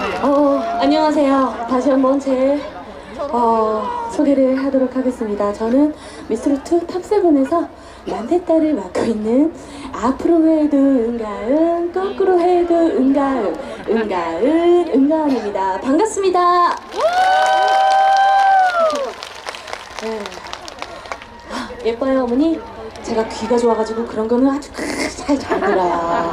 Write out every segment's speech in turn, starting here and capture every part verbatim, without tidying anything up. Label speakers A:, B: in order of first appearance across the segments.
A: 어, 안녕하세요. 다시 한번 제 어, 소개를 하도록 하겠습니다. 저는 미스트롯 탑세븐에서 난태딸을 맡고 있는 앞으로 해도 은가은, 거꾸로 해도 은가은, 은가은, 은가은입니다. 반갑습니다. 네. 예뻐요, 어머니? 제가 귀가 좋아가지고 그런 거는 아주 잘 잘 들어요.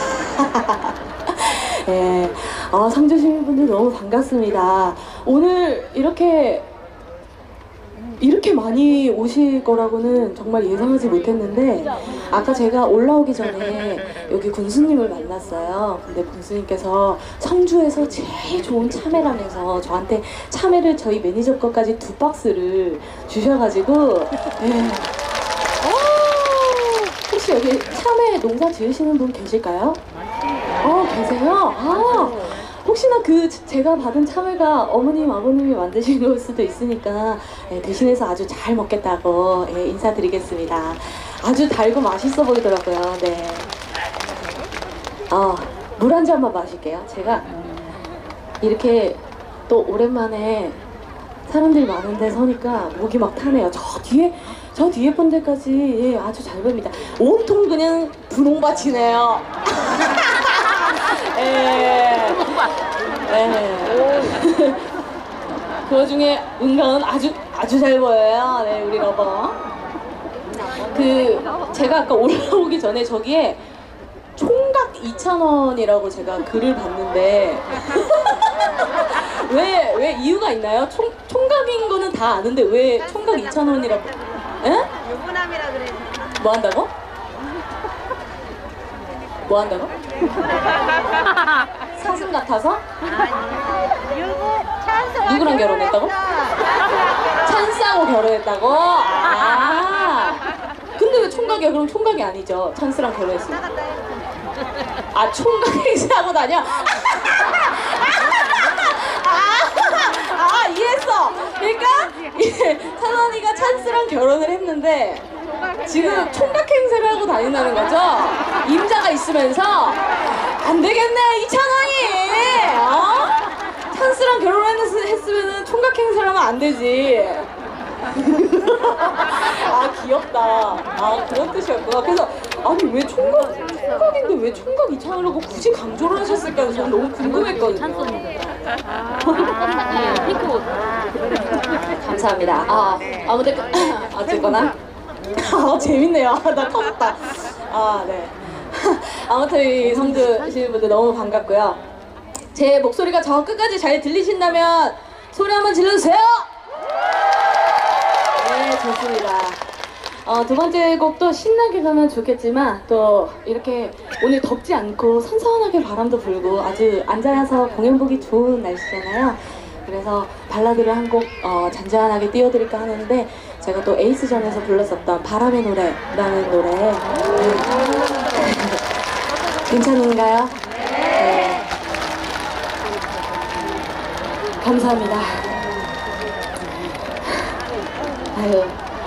A: 네. 아, 상 주신 분들 너무 반갑습니다. 오늘 이렇게 이렇게 많이 오실 거라고는 정말 예상하지 못했는데, 아까 제가 올라오기 전에 여기 군수님을 만났어요. 근데 군수님께서 성주에서 제일 좋은 참외라면서 저한테 참외를 저희 매니저 거까지 두 박스를 주셔가지고, 네. 혹시 여기 참외 농사 지으시는 분 계실까요? 어, 계세요? 아, 혹시나 그 제가 받은 참외가 어머님, 아버님이 만드신 걸 수도 있으니까 예, 대신해서 아주 잘 먹겠다고 예, 인사드리겠습니다. 아주 달고 맛있어 보이더라고요. 네. 어, 물 한 잔만 마실게요. 제가 이렇게 또 오랜만에 사람들이 많은데 서니까 목이 막 타네요. 저 뒤에 저 뒤에 분들까지 예, 아주 잘 보입니다. 온통 그냥 분홍밭이네요. 예. 예. 그 와중에 은가은 아주 아주 잘 보여요. 네, 우리 러버. 그 제가 아까 올라오기 전에 저기에 총각 이천 원이라고 제가 글을 봤는데 왜, 왜 이유가 있나요? 총, 총각인 거는 다 아는데 왜 총각 이천 원이라고? 에?
B: 유부남이라 그래.
A: 뭐 한다고? 뭐 한다고? 사슴 같아서?
B: 아니, 유부 찬스와
A: 누구랑 결혼했다고? 찬스하고 결혼했다고? 아, 근데 왜 총각이야? 그럼 총각이 아니죠. 찬스랑 결혼했으면. 아, 총각 행세하고 다녀? 아, 아, 이해했어. 그러니까 찬원이가 찬스랑 결혼을 했는데 지금 총각 행세를 하고 다닌다는 거죠? 임자가 있으면서 안 되겠네, 이천 원이. 어? 찬스랑 결혼했으면 총각 행세를 하면 안 되지. 아, 귀엽다. 아, 그런 뜻이었구나. 그래서 아니 왜 총각, 총각인데 왜 총각 이천 원이라고 굳이 강조를 하셨을까? 저는 너무 궁금했거든요. 감사합니다. 아, 아무튼 어쨌거나 아, 재밌네요. 나 터졌다. 아, 네. 아무튼 이 성주 시는 분들 너무 반갑고요. 제 목소리가 저 끝까지 잘 들리신다면 소리 한번 질러주세요. 네, 좋습니다. 어, 두 번째 곡도 신나게 가면 좋겠지만 또 이렇게 오늘 덥지 않고 선선하게 바람도 불고 아주 앉아서 공연 보기 좋은 날씨잖아요. 그래서 발라드를 한 곡 어, 잔잔하게 띄워드릴까 하는데, 제가 또 에이스전에서 불렀었던 바람의 노래라는 노래 네. 괜찮은가요? 네. 감사합니다. 아유.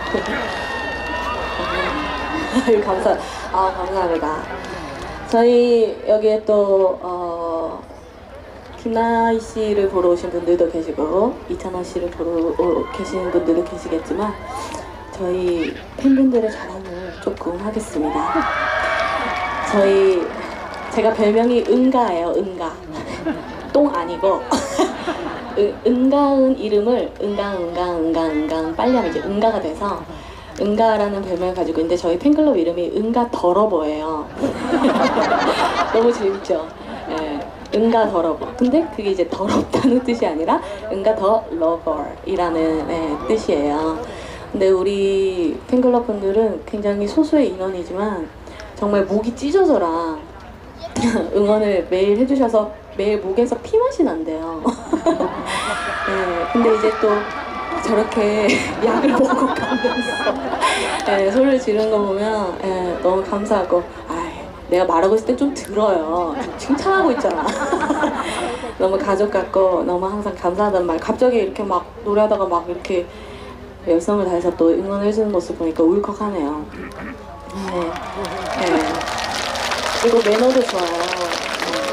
A: 아유, 감사, 아, 감사합니다. 저희 여기에 또 어, 김나희 씨를 보러 오신 분들도 계시고 이찬원 씨를 보러 오, 계시는 분들도 계시겠지만 저희 팬분들의 자랑을 조금 하겠습니다. 저희 제가 별명이 은가예요. 은가. 똥 아니고 은, 은가은 이름을 은강 은강 은강 은강 빨리 하면 이제 은가가 돼서 은가라는 별명을 가지고 있는데, 저희 팬클럽 이름이 은가 더러버예요. 너무 재밌죠? 예, 은가 더러버. 근데 그게 이제 더럽다는 뜻이 아니라 은가 더 러버이라는 예, 뜻이에요. 근데 우리 팬클럽 분들은 굉장히 소수의 인원이지만 정말 목이 찢어져라 응원을 매일 해주셔서 매일 목에서 피맛이 난대요. 네, 근데 이제 또 저렇게 약을 먹고 가면서 네, 소리를 지르는 거 보면 네, 너무 감사하고, 아이, 내가 말하고 있을 때 좀 들어요. 칭찬하고 있잖아. 너무 가족 같고 너무 항상 감사하다는 말. 갑자기 이렇게 막 노래하다가 막 이렇게 열성을 다해서 또 응원해주는 모습 보니까 울컥하네요. 네. 네. 그리고 매너도 좋아요. 네.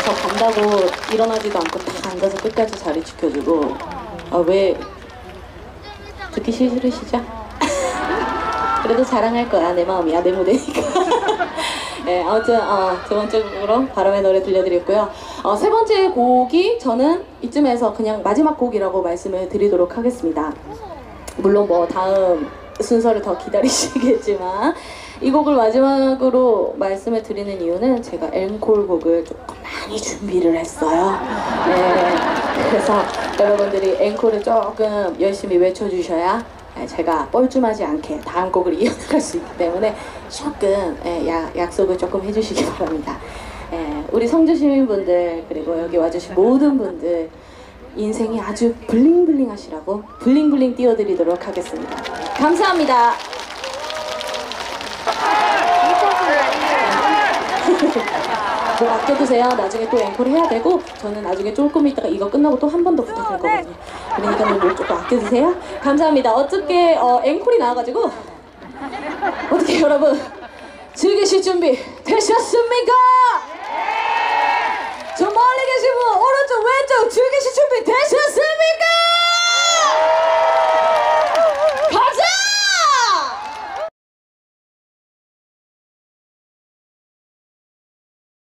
A: 저 간다고 일어나지도 않고 딱 앉아서 끝까지 자리 지켜주고. 아, 왜 듣기 싫으시죠? 그래도 자랑할 거야. 내 마음이야. 내 무대니까. 네, 아무튼 어, 두 번째 곡으로 바람의 노래 들려드렸고요. 어, 세 번째 곡이 저는 이쯤에서 그냥 마지막 곡이라고 말씀을 드리도록 하겠습니다. 물론 뭐 다음 순서를 더 기다리시겠지만 이 곡을 마지막으로 말씀을 드리는 이유는 제가 앵콜 곡을 조금 많이 준비를 했어요. 네, 그래서 여러분들이 앵콜을 조금 열심히 외쳐주셔야 제가 뻘쭘하지 않게 다음 곡을 이어나갈 수 있기 때문에 조금 예, 야, 약속을 조금 해주시기 바랍니다. 예, 우리 성주 시민분들 그리고 여기 와주신 모든 분들 인생이 아주 블링블링 하시라고 블링블링 띄워드리도록 하겠습니다. 감사합니다. 뭐 아껴두세요. 나중에 또 앵콜 해야 되고 저는 나중에 조금 있다가 이거 끝나고 또 한 번 더 부탁할 거거든요. 그러니까 뭐 조금 아껴두세요. 감사합니다. 어떻게 어, 앵콜이 나와가지고 어떻게 여러분 즐기실 준비 되셨습니까? 저 멀리 계신 분 오른쪽 왼쪽 즐기실 준비 되셨습니까?